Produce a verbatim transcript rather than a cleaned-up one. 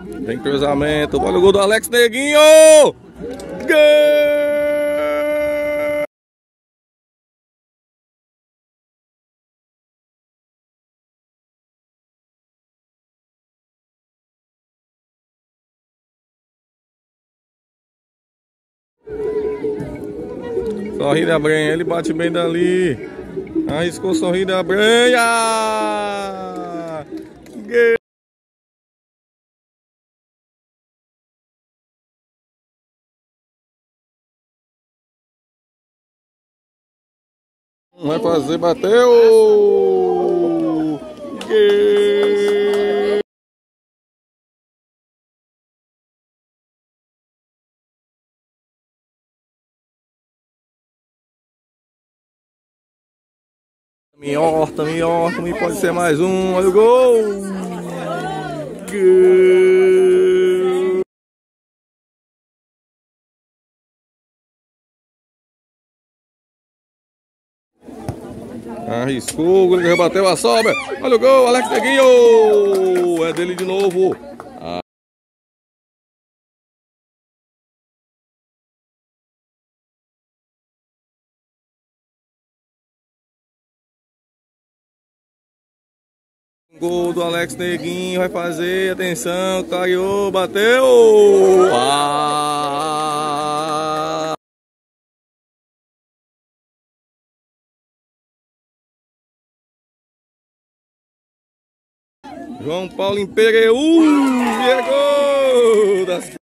Tem cruzamento. Olha o gol do Alex Neguinho. Gol! Sorri da Brenha, ele bate bem dali. Arriscou sorrir da Brenha. Gol! Vai fazer, bateu! Gol! Me horta, me horta, me pode ser mais um, olha o gol! Gol! Arriscou, o goleiro rebateu a sobra. Olha o gol, Alex Neguinho. É dele de novo. Ah. Gol do Alex Neguinho, vai fazer, atenção, caiu, bateu. Ah. João Paulo Impereu, e é gol! Das...